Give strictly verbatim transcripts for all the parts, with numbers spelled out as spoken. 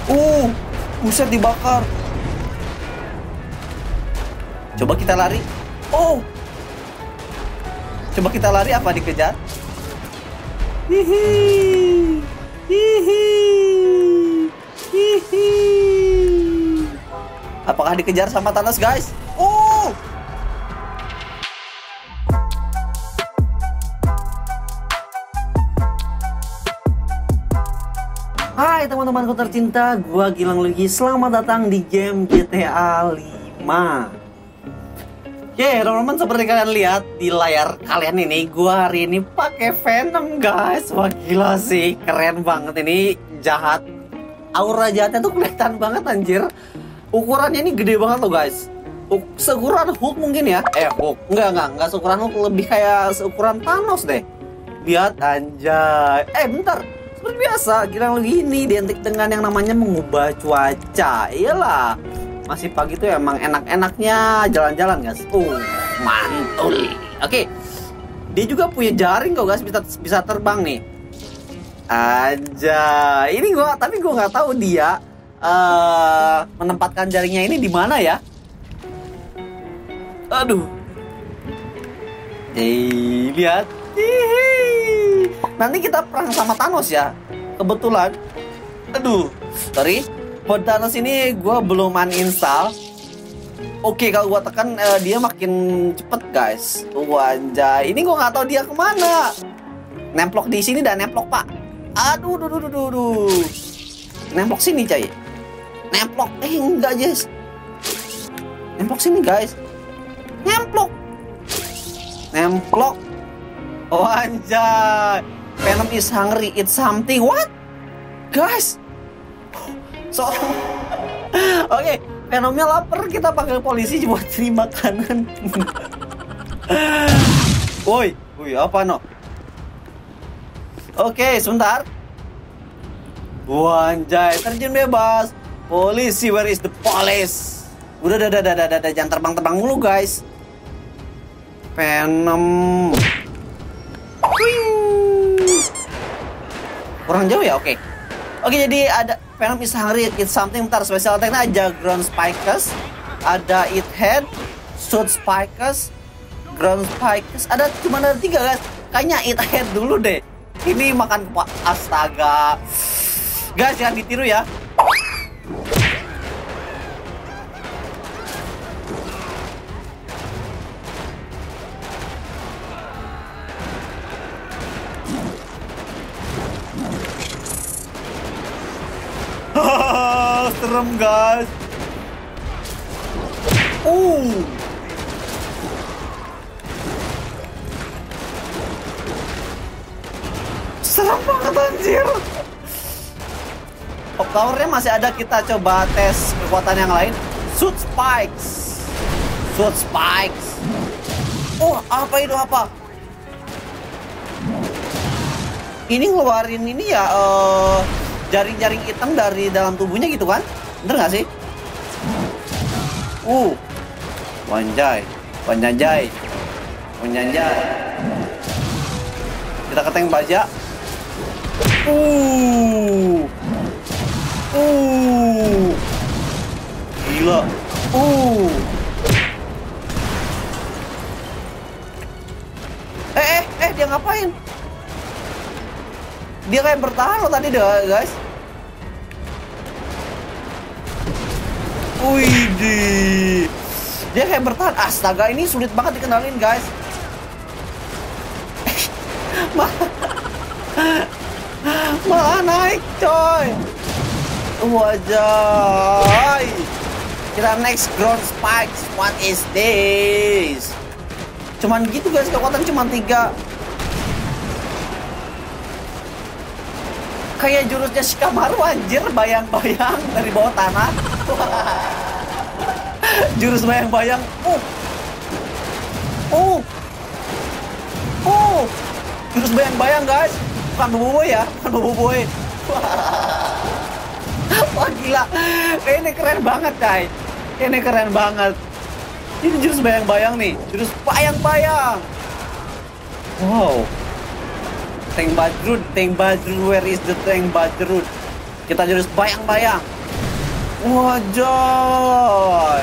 Uh, buset dibakar. Coba kita lari. Oh. Coba kita lari apa dikejar? Hihi. Hihi. Hihi. Apakah dikejar sama Thanos, guys? Oh. Hai teman-temanku tercinta, gua Gilang Luigi. Selamat datang di game G T A lima. Oke, teman-teman, seperti kalian lihat di layar kalian ini, gua hari ini pakai Venom, guys. Wah, gila sih, keren banget ini, jahat. Aura jahatnya tuh kelihatan banget, anjir. Ukurannya ini gede banget loh, guys. Seukuran Hulk mungkin ya? Eh, Hulk. Enggak, enggak, enggak seukuran Hulk, lebih kayak seukuran Thanos deh. Lihat, anjay. Eh, bentar. Seperti biasa, Gilang Luigi ini identik dengan yang namanya mengubah cuaca. Iyalah, masih pagi tuh emang enak-enaknya jalan-jalan, guys. Uh, mantul. Oke, dia juga punya jaring kok, guys. Bisa bisa terbang nih. Aja. Ini gua, tapi gua nggak tahu dia uh, menempatkan jaringnya ini di mana ya. Aduh. Eh, lihat. Hihi. Nanti kita perang sama Thanos ya. Kebetulan. Aduh, sorry. Buat Thanos ini gue belum uninstall. Oke, kalau gue tekan uh, dia makin cepet, guys. Wajah, ini gue nggak tahu dia kemana. Nemplok di sini dan nemplok, pak. Aduh, duh, duh, duh, duh, duh. Nemplok sini, coy. Nemplok, eh enggak, Jess. Nemplok sini, guys. Nemplok. Nemplok. Oh, anjay. Venom is hungry, eat something. What? Guys. So, oke, okay, Venomnya lapar, kita panggil polisi buat cari makanan. Woi, woi, apa no? Oke, okay, sebentar. Wah, anjay, terjun bebas. Polisi, where is the police? Udah, udah, udah, udah, udah, jangan terbang-terbang dulu, guys. Venom. Kurang jauh ya, oke. Okay. Oke, okay, jadi ada Venom is hungry, eat something. Bentar, special attack-nya aja ground spikes, ada eat head, shoot spikes, ground spikes. Ada cuma ada tiga, guys. Kayaknya eat head dulu deh. Ini makan pak, astaga. Guys, jangan ditiru ya. Serem, guys. Uh. Serem banget, anjir. Top powernya masih ada, kita coba tes kekuatan yang lain. Shoot spikes. Shoot spikes. Oh, apa itu apa? Ini ngeluarin ini ya, uh, jaring-jaring hitam dari dalam tubuhnya gitu kan? Bener gak sih? Uh, wanjay, wanjay, wanjay. Kita ke tank baja. Uh, uh, gila. Uh. Eh, eh, eh, dia ngapain? Dia kayak bertahan loh tadi deh, guys. Widih. Dia kayak bertahan. Astaga, ini sulit banget dikenalin, guys. Malah naik, coy. Wajah. Kita next ground spikes. What is this? Cuman gitu, guys. Kekuatan cuma tiga. Kayak jurusnya Shikamaru, anjir, bayang-bayang dari bawah tanah. Jurus bayang-bayang. Uh. Uh. Uh. Jurus bayang-bayang, guys. Bukan boboiboy ya, bukan boboiboy. Wah, gila. Ini keren banget, guys. Ini keren banget. Ini jurus bayang-bayang nih. Jurus bayang-bayang. Wow. Tank Badrun, Tank Badrun, where is the Tank Badrun? Kita jurus bayang-bayang. Wajay.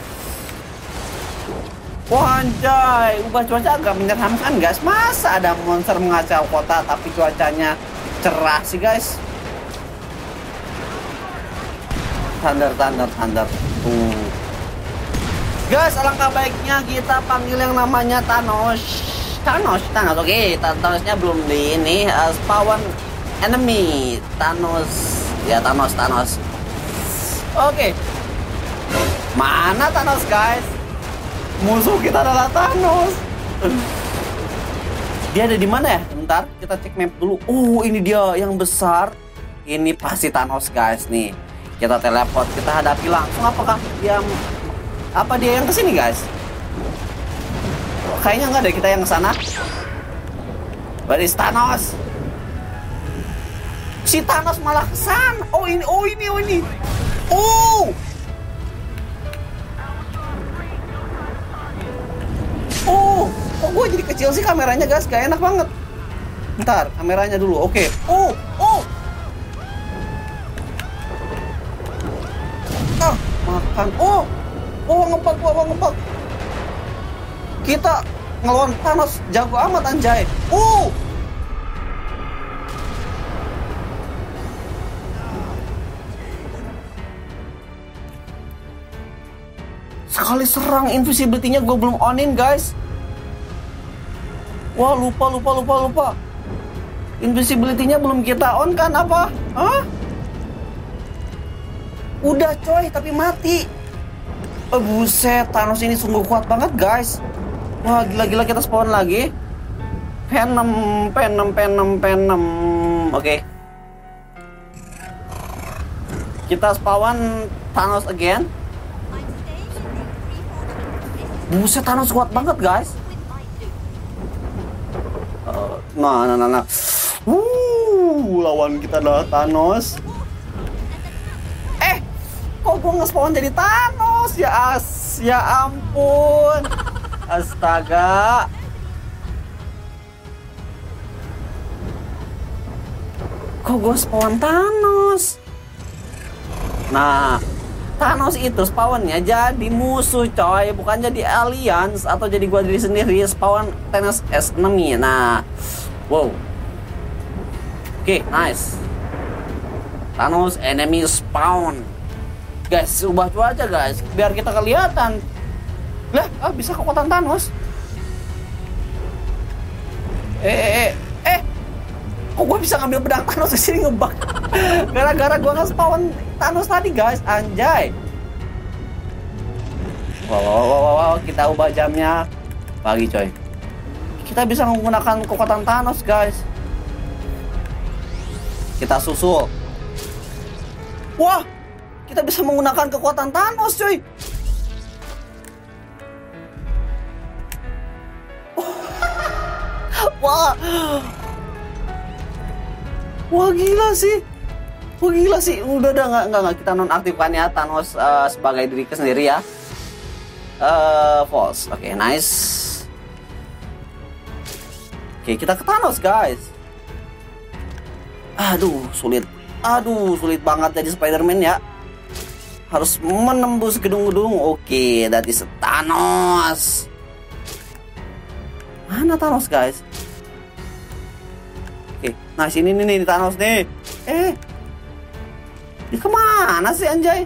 Wajay. Ubah cuaca agak menyeramkan guys. Masa ada monster mengacau kota tapi cuacanya cerah sih guys. Thunder, thunder, thunder. Tuh. Guys, alangkah baiknya kita panggil yang namanya Thanos. Thanos, Thanos. Oke, okay. Thanosnya belum di ini. Uh, spawn enemy. Thanos. Ya, Thanos, Thanos. Oke. Okay. Mana Thanos, guys? Musuh kita adalah Thanos. Dia ada di mana ya? Bentar, kita cek map dulu. Oh, ini dia yang besar. Ini pasti Thanos, guys nih. Kita teleport, kita hadapi langsung. Apakah dia apa dia yang kesini guys? Kayaknya enggak deh, kita yang kesana. Where is Thanos? Si Thanos malah kesana. Oh ini, oh ini, oh ini. Oh. Oh, kok gue jadi kecil sih kameranya guys? Gak enak banget. Bentar, kameranya dulu. Oke. Okay. Oh, oh. Ah, makan. Oh, oh ngepak, oh ngepak. Kita ngelawan Thanos jago amat anjay. Uh. Sekali serang invisibility-nya gue belum onin guys. Wah lupa lupa lupa lupa. Invisibility-nya belum kita on kan apa? Hah? Udah coy, tapi mati. Oh, buset, Thanos ini sungguh kuat banget guys. Wah, gila-gila kita spawn lagi. Venom, Venom, Venom, Venom. Oke. Okay. Kita spawn Thanos again. Buset, Thanos kuat banget guys. Uh, nah, nah, nah, nah. Wuh, lawan kita adalah Thanos. Kok gue nge-spawn jadi Thanos? Ya as, ya ampun. Astaga. Kok gue spawn Thanos? Nah, Thanos itu spawnnya jadi musuh coy, bukan jadi alliance atau jadi gue diri sendiri. Spawn Thanos as enemy. Nah, wow. Oke, okay, nice. Thanos enemy spawn. Guys, ubah cuaca guys, biar kita kelihatan. Lah, ah, bisa kekuatan Thanos. Eh, eh, eh, eh. Kok gue bisa ngambil pedang Thanos kesini ngebug? Gara-gara gue nge-spawn Thanos tadi guys, anjay. Wow, wow, wow, wow, wow, kita ubah jamnya pagi coy. Kita bisa menggunakan kekuatan Thanos guys. Kita susul. Wah, kita bisa menggunakan kekuatan Thanos cuy. Wah. Wah gila sih. Wah gila sih. Udah udah nggak nggak kita nonaktifkan ya Thanos uh, sebagai diri sendiri ya. Uh, false. Oke, okay, nice. Oke, okay, kita ke Thanos guys. Aduh, sulit. Aduh, sulit banget jadi Spider-Man ya. Harus menembus gedung-gedung. Oke, that is Thanos. Mana Thanos guys? Oke, nah sini nih nih Thanos nih. Eh, dia kemana sih anjay?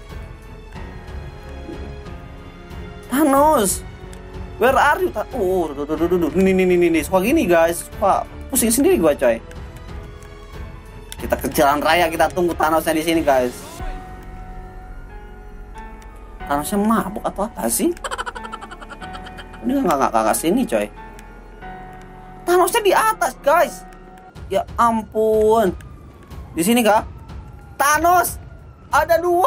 Thanos, where are you? Oh, duh, duh, duh, duh, duh. Nih nih nih nih, suka gini guys. Pak, pusing sendiri gua coy. Kita ke jalan raya, kita tunggu Thanosnya di sini guys. Thanosnya mabuk atau apa sih? Ini nggak nggak nggak sini coy. Thanosnya di atas guys. Ya ampun. Di sini kah? Thanos ada dua.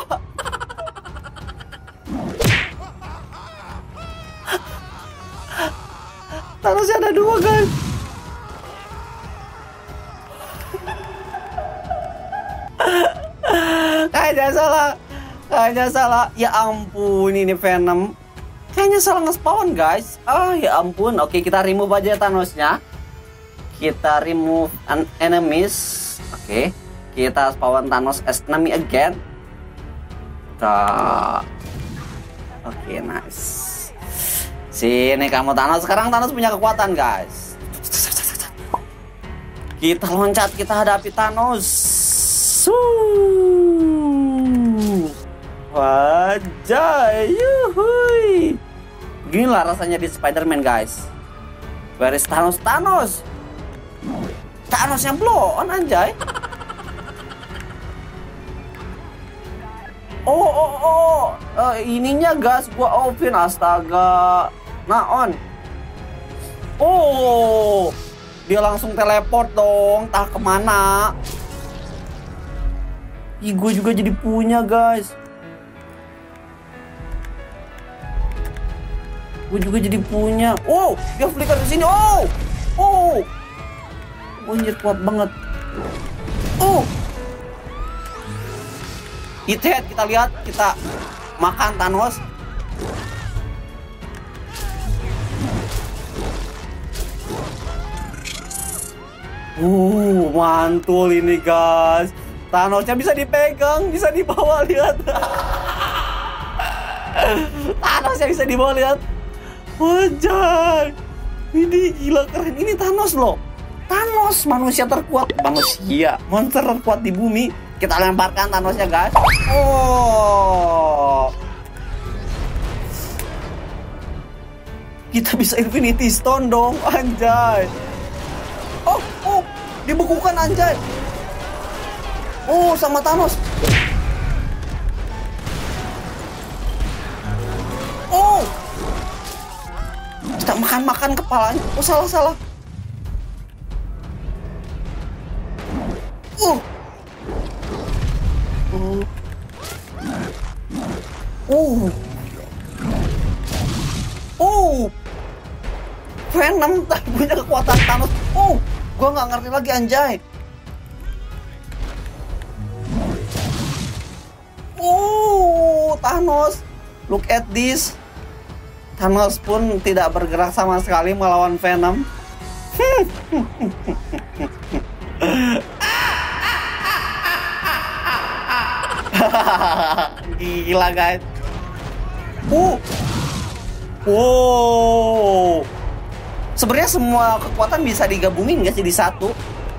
Thanosnya ada dua guys. Kayaknya salah. Kayaknya salah. Ya ampun, ini Venom. Kayaknya salah nge-spawn guys. Ah ya ampun. Oke, kita remove aja Thanosnya. Kita remove an enemies. Oke. Kita spawn Thanos as enemy again. Oke, okay, nice. Sini kamu Thanos. Sekarang Thanos punya kekuatan, guys. Kita loncat, kita hadapi Thanos. Wajah, yuhui. Ginilah rasanya di Spider-Man, guys. Where is Thanos? Thanos. Thanos yang blow on, anjay. Oh, oh, oh, uh, ininya gas gua offin, astaga. Nah, on. Oh, dia langsung teleport dong, entah kemana. Ih, gue juga jadi punya, guys. Gue juga jadi punya. Oh, dia flicker ke sini. Oh, oh, anjir kuat banget. Oh. Hit head, kita lihat, kita makan Thanos. Uh, mantul ini, guys. Thanosnya bisa dipegang, bisa dibawa, lihat. Thanosnya bisa dibawa, lihat. Wajah. Ini gila keren, ini Thanos loh. Thanos manusia terkuat, manusia, monster terkuat di bumi. Kita lemparkan Thanosnya, guys. Oh, kita bisa Infinity Stone dong, anjay. Oh, oh, dibekukan, anjay. Oh, sama Thanos. Oh, kita makan-makan kepalanya. Oh, salah-salah. Oh. Oh, oh, Venom tak punya kekuatan Thanos. Oh, gua nggak ngerti lagi, anjay. Oh, Thanos, look at this. Thanos pun tidak bergerak sama sekali melawan Venom. Gila, guys. Uh. Wow. Sebenarnya semua kekuatan bisa digabungin guys jadi satu.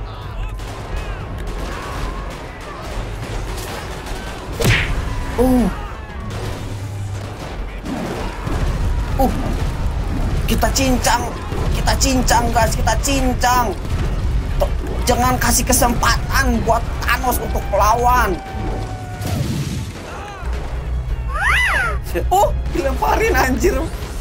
Uh. Uh. Kita cincang, kita cincang, guys, kita cincang. Jangan kasih kesempatan buat Thanos untuk melawan. Oh, dilemparin, anjir.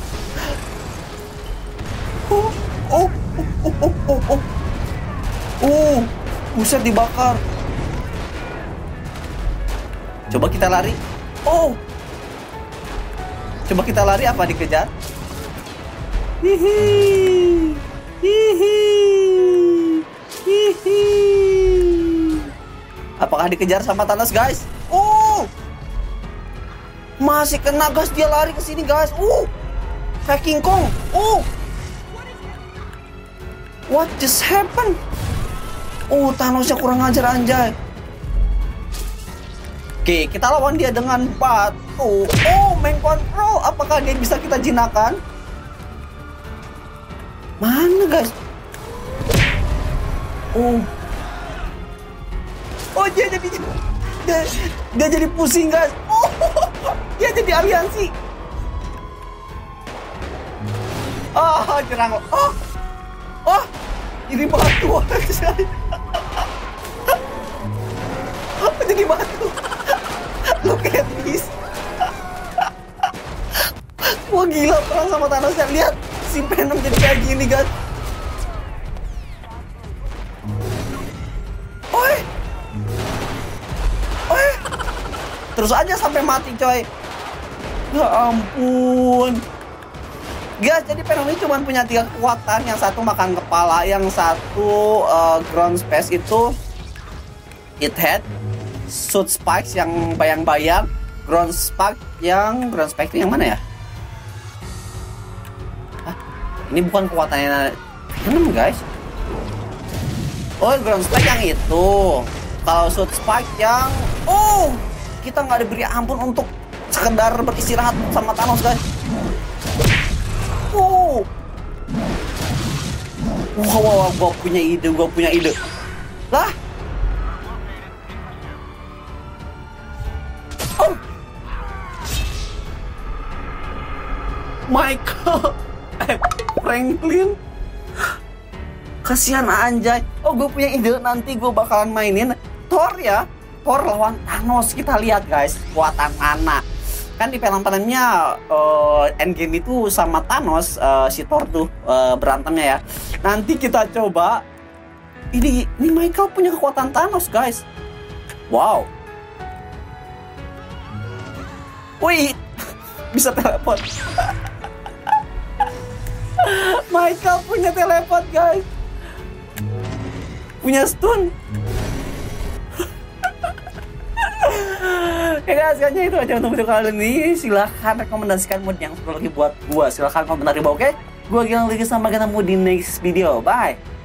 Oh, oh, oh, oh, oh, oh. Oh, buset, dibakar. Coba kita lari. Oh. Coba kita lari, apa dikejar? Hihi. Hihi. Hihi. Apakah dikejar sama Thanos, guys? Oh. Masih kena, gas, dia lari ke sini, guys. Uh, kayak King Kong. Uh, what just happened? Oh, Thanosnya kurang ajar, anjay. Oke, kita lawan dia dengan batu. Oh, main control. Apakah dia bisa kita jinakan? Mana, guys? Oh, oh, dia jadi dia, dia jadi pusing, guys. Oh, dia jadi aliansi. Ah, jerang. Oh, oh, ini batu. Jadi batu. Look at this. Wah, gila perang sama Thanos. Lihat si Venom jadi kayak gini, guys. Oi. Oi. Terus aja sampai mati, coy. Ya ampun. Guys, jadi Venom ini cuma punya tiga kekuatan. Yang satu makan kepala, yang satu uh, ground space itu hit head, shoot spikes yang bayang-bayang, ground spike yang ground spike itu yang mana ya? Hah? Ini bukan kekuatannya Venom, guys. Oh, ground spike yang itu. Kalau shoot spike yang oh, kita nggak diberi ampun untuk sekedar beristirahat sama Thanos, guys. Oh. Wow, wow, wow, gua punya ide, gua punya ide. Lah. Oh. Michael. Eh, Franklin. Kasihan anjay. Oh, gue punya ide, nanti gue bakalan mainin Thor ya. Thor lawan Thanos. Kita lihat guys, kekuatan mana. Kan di film-filmnya uh, Endgame itu sama Thanos, uh, si Thor tuh uh, berantemnya ya. Nanti kita coba. Ini, ini Michael punya kekuatan Thanos guys. Wow. Wih, bisa teleport. Michael punya teleport guys. Punya stun. Oke guys, kayaknya itu aja untuk video kali ini. Silahkan rekomendasikan mod yang satu lagi buat gua. Silahkan komentar di bawah, oke? Gua Gilang lagi, sampai ketemu di next video. Bye.